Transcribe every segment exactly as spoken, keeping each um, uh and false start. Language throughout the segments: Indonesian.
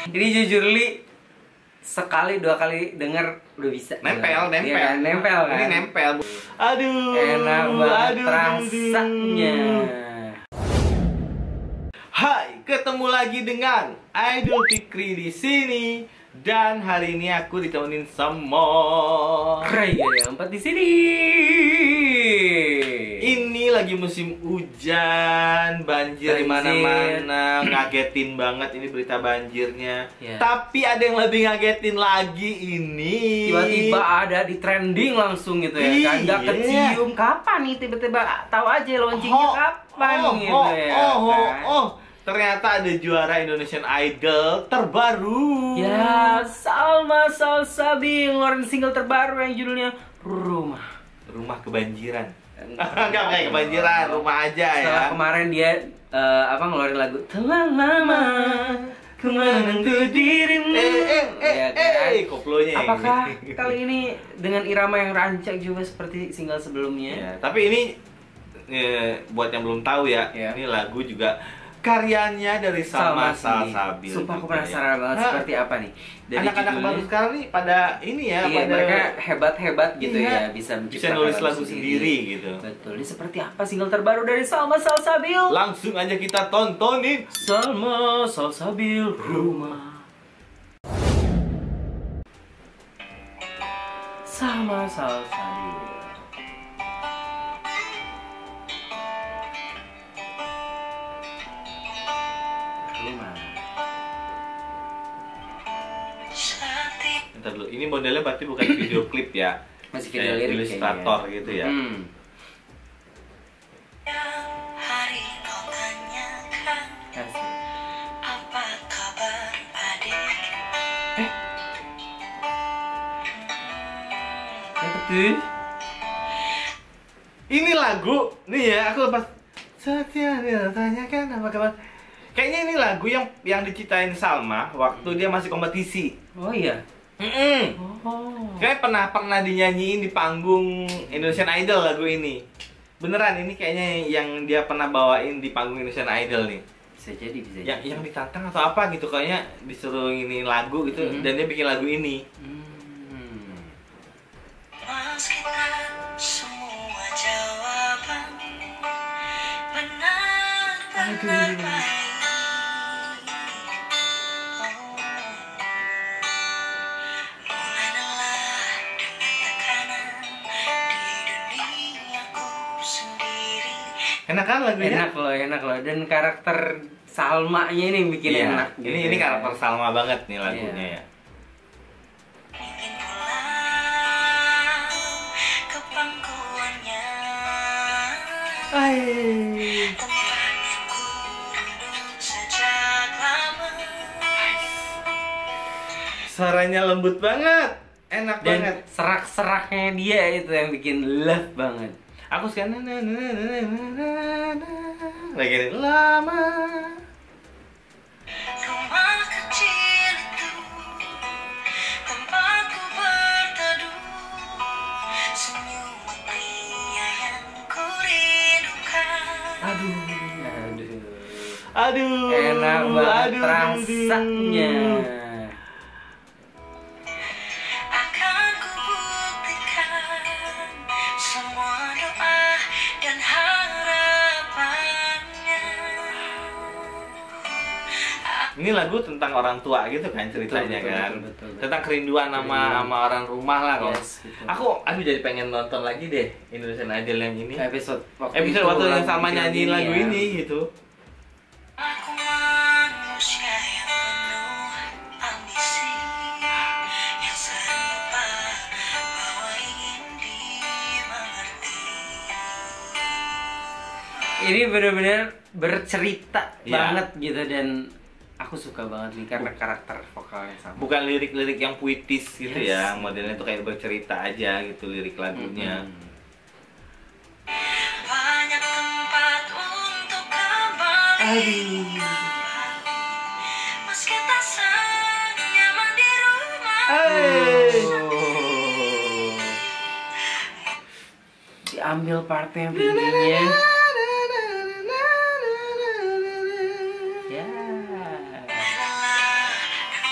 Ini jujur Li, sekali dua kali denger udah bisa. Nempel, nempel, ya, kan? Nempel kan? Ini nempel. Aduh, enak banget aduh, rasanya. Hai, ketemu lagi dengan Idol Fikri di sini. Dan hari ini aku ditemenin sama Raya yang empat di sini. Ini lagi musim hujan, banjir di mana-mana, ngagetin banget ini berita banjirnya. Ya. Tapi ada yang lebih ngagetin lagi ini. Tiba-tiba ada di trending langsung gitu ya kan. Gak Iya. kecium kapan nih tiba-tiba tahu aja launchingnya Oh, kapan oh, gitu oh, ya oh, oh, kan. oh. Ternyata ada juara Indonesian Idol terbaru. Ya, Salma Salsabill ngeluarin single terbaru yang judulnya Rumah. Rumah kebanjiran. Enggak kayak kebanjiran, rumah aja ya. Setelah kemarin dia eh, apa ngeluarin lagu Telah lama ku menunggu dirimu. Eh, eh, eh, Ya kan? eh, koplonya Apakah ini. kali ini dengan irama yang rancak juga seperti single sebelumnya? Ya, tapi ini eh, buat yang belum tahu ya, Ya. ini lagu juga karyanya dari Salma Salsabill. Sumpah aku juga penasaran ya. banget Hah? seperti apa nih. Dari Anak-anak judulnya- baru sekarang nih pada ini ya, Iya, pada mereka hebat-hebat gitu Iya. ya, bisa bisa menciptakan nulis lagu sendiri gitu. Betul. Ini seperti apa single terbaru dari Salma Salsabill? Langsung aja kita tontonin. Salma Salsabill Rumah. Salma Salsabill. Rumah. Bentar dulu, ini modelnya berarti bukan video klip ya. Masih video Kayak lirik ilustrator kayaknya. gitu ya. Hmm. Hari kau tanyakan Asik. apa kabar adik. Apa tuh? Ini lagu nih ya, aku lepas Setia tanyakan apa kabar. Kayaknya ini lagu yang yang diciptain Salma waktu dia masih kompetisi. Oh iya. Mm-mm. Oh. Kayaknya pernah pernah dinyanyiin di panggung Indonesian Idol lagu ini. Beneran ini kayaknya yang dia pernah bawain di panggung Indonesian Idol nih. Bisa jadi, bisa jadi. Yang yang ditantang atau apa gitu, kayaknya disuruh ini lagu gitu Mhm. dan dia bikin lagu ini. Hmm. Meskikan semua jawaban benar-benar Aduh. baik. Oh, mulailah dengan tekanan di duniaku sendiri. Enak kan lagunya? Enak loh, enak loh. Dan karakter Salmanya ini yang bikin Iya. enak. Ini gitu ini ya. karakter Salma banget nih lagunya ya. Ingin pulang ke pangkuannya, Hai. tempat yang ku rindu sejak lama. Suaranya lembut banget. Enak Dan banget. serak-seraknya dia itu yang bikin love banget. Aku sekarang na na na na na na na lagi ini, lama. Rumah kecil itu tempatku berteduh, senyuman pria yang ku rindukan. Aduh. Aduh. Aduh. Enak banget aduh, rasanya. Akan ku buktikan semua doa dan harapannya. Ini lagu tentang orang tua gitu kan ceritanya Betul, betul, kan. betul, betul, betul. Tentang kerinduan sama Kerinduan. sama orang rumah lah kalau. Yes, betul. Aku aduh jadi pengen nonton lagi deh Indonesian Idol yang ini. Episode waktu Episode itu waktu yang lagu sama bikin nyanyiin lagu ya. ini gitu. Aku manusia yang penuh ambisi, yang sering lupa bahwa ingin dimengerti. Ini benar-benar bercerita Iya. banget gitu dan aku suka banget nih karena karakter vokalnya sama. Bukan lirik-lirik yang puitis gitu Yes. ya, modelnya tuh kayak bercerita aja gitu lirik lagunya. Mhm. Banyak tempat untuk kembali. Meski tak senyaman di rumah. Hey. Oh. Diambil part yang tingginya. Ya. Lelah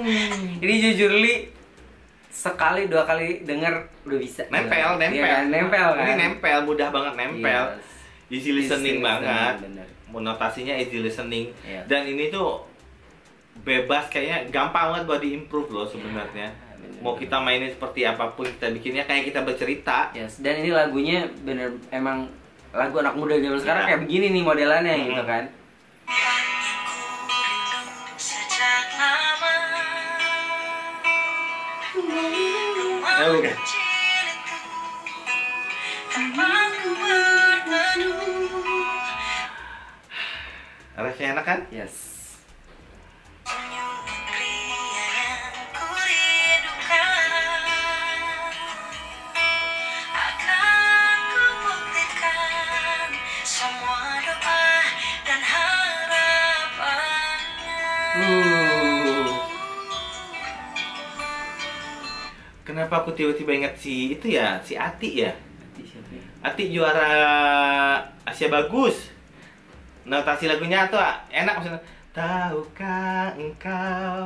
Hmm. Ini jujur li sekali dua kali denger udah bisa. Nempel, nempel. Iya kan? Nempel kan. Ini nempel, mudah banget nempel. Yes. Easy listening Easy banget. listening, bener. Notasinya easy listening. Iya. Dan ini tuh bebas, kayaknya gampang banget buat di-improve loh sebenarnya. Bener. Mau kita mainin seperti apapun kita bikinnya kayak kita bercerita. Yes. Dan ini lagunya bener emang lagu anak muda zaman sekarang Iya. kayak begini nih modelannya Mm-mm. gitu kan. Sejak lama Ya udah. kecil itu tanpa ku berteduh Rasanya enak kan? Yes. senyum pria yang ku rindukan akan ku buktikan semua doa dan harapannya. Uh. Kenapa aku tiba-tiba ingat si itu ya, si Ati ya? Ati siapa ya? Ati juara Asia Bagus. Notasi lagunya tuh enak maksudnya. Tahukah engkau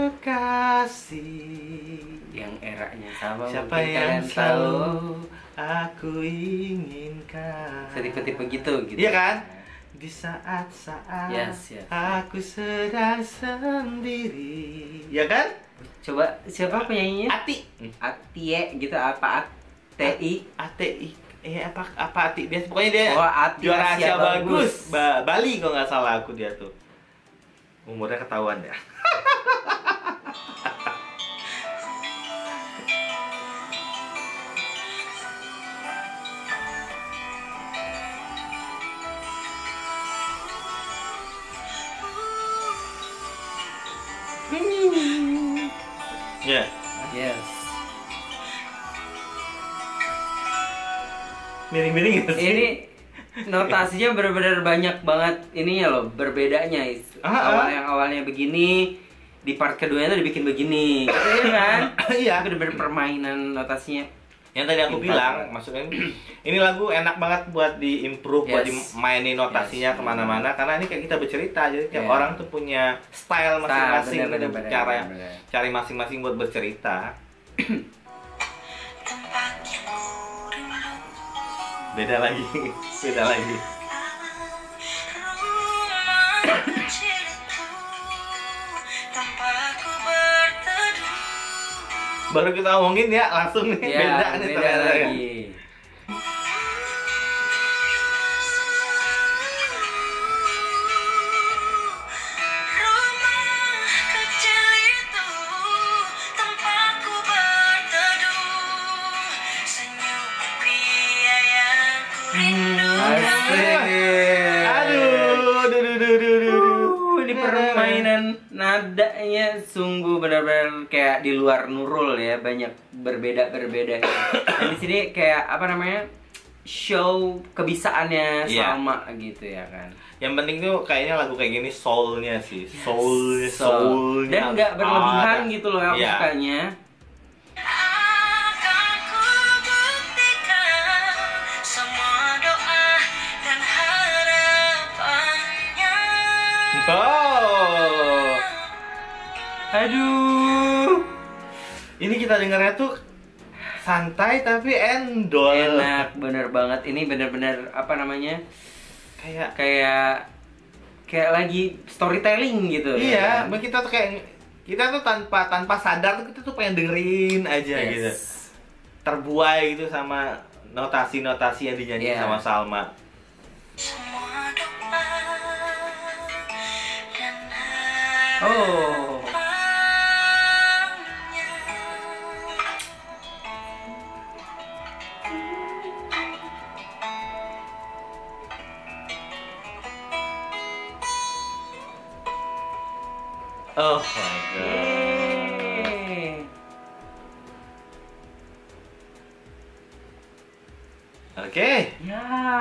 kekasih Yang eranya sama siapa mungkin yang kalian tahu. selalu aku inginkan. Tipe-tipe gitu gitu. Iya kan? Di saat-saat Yes, yes. aku sedang sendiri. Ya kan? Coba siapa penyanyinya? Ati. Atie gitu apa Ati? Ati. Eh apa apa Ati biasa pokoknya dia Oh, Ati juara Asia Asia bagus. Bagus. Ba- Bali kalau nggak salah aku dia tuh. Umurnya ketahuan ya. Ya. Yes. Miring-miring gitu sih. Ini notasinya benar-benar banyak banget ininya loh, berbedanya. Ah, ah. Awal yang awalnya begini, di part keduanya tuh dibikin begini. Iya kan? Iya. Bener-bener permainan notasinya. Yang tadi aku Pintar bilang, banget. maksudnya ini lagu enak banget buat di-improve, buat Yes. dimainin notasinya Yes. kemana-mana. Karena ini kayak kita bercerita, jadi tiap Yeah. orang tuh punya style masing-masing, bener, bener, gitu, bener, cara bener, bener. cari masing-masing buat bercerita. Tempat yang ku rindu Beda lagi, beda lagi. rumah kecil itu tanpa ku berteduh. Baru kita ngomongin ya langsung nih Ya, beda nih beda ternyata ya. lagi. Rumah kecil itu tempat ku berteduh, senyum pria yang ku rindu. Asik. Aduh, duh, duh, duh, duh, duh. Uh, ini permainan nadanya sungguh benar-benar kayak di luar Nurul ya, banyak berbeda-berbeda. Dan di sini kayak apa namanya? Show kebisaannya Iya. sama gitu ya kan. Yang penting tuh kayaknya lagu kayak gini soulnya sih, soul, So, soulnya dan nggak berlebihan ada. gitu loh aku Iya. sukanya. Akan ku buktikan semua doa dan harapannya. Oh, Aduh, ini kita dengarnya tuh santai tapi endol. enak bener banget. Ini bener-bener apa namanya? Kayak Kayak kayak lagi storytelling gitu. iya, ya kan? kita tuh kayak kita tuh tanpa tanpa sadar tuh kita tuh pengen dengerin aja Yes. gitu. Terbuai gitu sama notasi-notasi yang dinyanyiin Iya. sama Salma. Semua doa dan Oh, harapannya. Oh my god. yeay. Oke. Ya.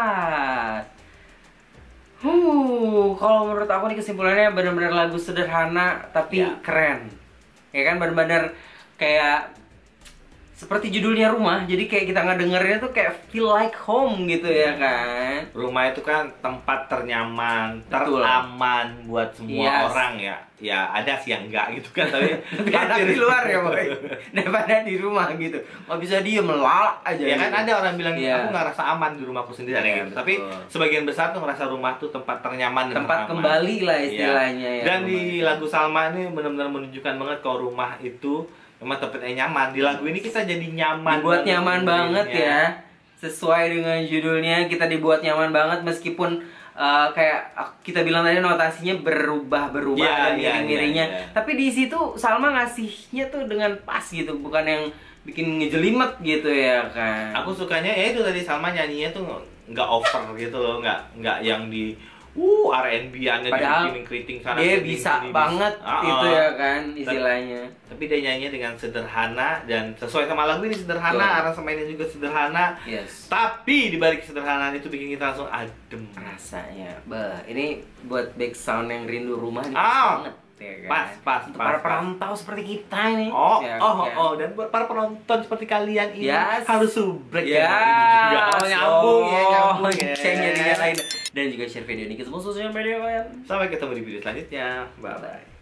Huh, kalau menurut aku nih kesimpulannya benar-benar lagu sederhana tapi Ya. keren. Ya kan benar-benar kayak seperti judulnya rumah, jadi kayak kita ngedengernya tuh kayak feel like home gitu ya kan. Rumah itu kan tempat ternyaman, Betul. teraman buat semua Yes. orang ya. Ya ada sih yang enggak gitu kan, tapi Tapi enak di luar ya boy, daripada di rumah gitu. Nggak bisa diem melalak aja. ya kan gitu. ada orang bilang Iya. aku nggak rasa aman di rumahku sendiri ada Iya, gitu. Tapi betul. sebagian besar tuh ngerasa rumah tuh tempat ternyaman dan Tempat teraman. kembali lah Iya. istilahnya ya. Dan di rumah. lagu Salma ini benar-benar menunjukkan banget kalau rumah itu memang tempatnya nyaman. Di lagu ini kita jadi nyaman. dibuat banget nyaman banget dengerinnya. ya, sesuai dengan judulnya kita dibuat nyaman banget meskipun uh, kayak uh, kita bilang tadi notasinya berubah-berubah Iya, dan iya, miring-miringnya, iya, iya. tapi di situ Salma ngasihnya tuh dengan pas gitu, bukan yang bikin ngejelimet gitu ya kan. Aku sukanya ya itu tadi Salma nyanyinya tuh nggak over gitu loh, nggak nggak yang di uh R and B-annya Padahal dibikin keriting sana dia keriting bisa sini, banget Ah, itu ah. ya kan istilahnya. Tapi dia nyanyinya dengan sederhana dan sesuai sama lagu ini sederhana, Betul. aransemennya juga sederhana. Yes. Tapi di balik kesederhanaan itu bikin kita langsung adem. Rasanya, bah, ini buat back sound yang rindu rumah ini Ah, banget ya kan. pas, pas, Untuk pas, para pas. perantau seperti kita ini. Oh, ya oh, kan? oh, dan buat para penonton seperti kalian ini Yes. harus subrek Ya, ini juga. Oh, nyambung ya, nyambung ya. Ceng jadinya lain. Dan juga share video ini ke semua sosial media kalian. Sampai ketemu di video selanjutnya. Bye bye. Bye.